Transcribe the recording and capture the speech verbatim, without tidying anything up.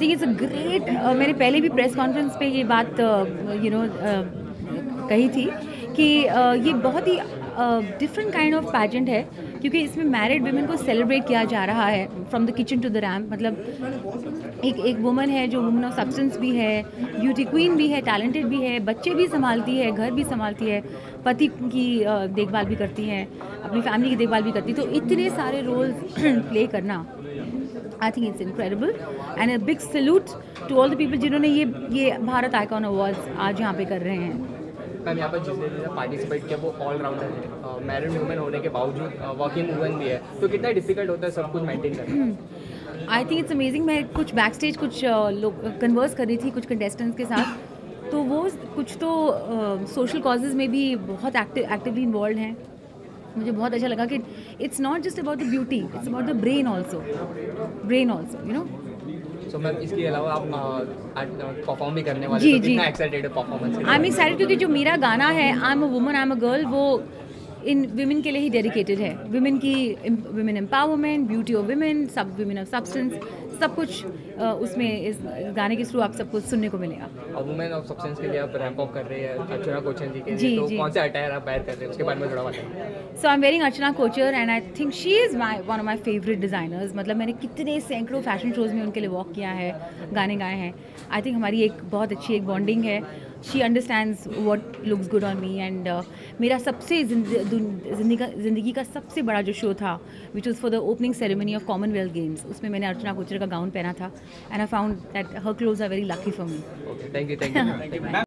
Think it's a great, मैंने पहले भी प्रेस कॉन्फ्रेंस पे ये बात यू नो कही थी कि uh, ये बहुत ही डिफरेंट काइंड ऑफ पैजेंट है, क्योंकि इसमें मैरिड वुमेन को सेलिब्रेट किया जा रहा है from the kitchen to the ramp. मतलब एक एक वुमन है जो वुमन ऑफ सब्सटेंस भी है, ब्यूटी क्वीन भी है, टैलेंटेड भी है, बच्चे भी संभालती है, घर भी संभालती है, पति की देखभाल भी करती है, अपनी फैमिली की देखभाल भी करती है। तो इतने सारे रोल्स प्ले करना, I think it's incredible and a big salute to all the people जिन्होंने ये ये भारत आइकॉन अवार्ड्स आज यहाँ पे कर रहे हैं। मैम यहाँ पर जिसने पार्टिसिपेट किया वो ऑल राउंडर है, मैरिड वुमेन होने के बावजूद वर्किंग वुमेन भी है, तो कितना डिफिकल्ट होता है सब कुछ मेंटेन करना? I think it's amazing. मैं कुछ बैक स्टेज कुछ लोग कन्वर्स कर रही थी कुछ कंटेस्टेंट्स के साथ, तो वो कुछ तो सोशल uh, कॉजेज़ में भी बहुत एक्टिव एक्टिवली इन्वॉल्व हैं। मुझे बहुत अच्छा लगा कि it's not just about the beauty, it's about the brain also brain also you know. So ma'am इसके अलावा आप परफॉर्म भी करने वाले, जी तो जी कितना एक्साइटेड है परफॉर्मेंस? आई एम एक्साइटेड क्योंकि जो मेरा गाना है I am a woman I am a girl, वो इन विमेन के लिए ही डेडिकेटेड है। विमेन की women empowerment, beauty of women, सब विमेन ऑफ सब्सटेंस, सब कुछ uh, उसमें इस गाने के थ्रू आप सबको सुनने को मिलेगा। और वुमेन ऑफ सब्सटेंस के लिए आप रैंप अप कर रहे हैं अर्चना कोचर जी के लिए, जी, तो जी. कौन से अटायर आप वेयर कर रहे हैं उसके बारे में थोड़ा बताइए। So I am wearing Archana Kochhar and I think she is my one of my favourite designers. मतलब मैंने कितने सैकड़ों फैशन शोज़ में उनके लिए वॉक किया है, गाने गाए हैं। आई थिंक हमारी एक बहुत अच्छी एक बॉन्डिंग है। She understands what looks good on me and मेरा सबसे ज़िंदगी का सबसे बड़ा जो शो था which was for the opening ceremony of Commonwealth games, उसमें मैंने अर्चना कोचर का गाउन पहना था and I found that her clothes are very lucky for me. Okay, thank you thank you.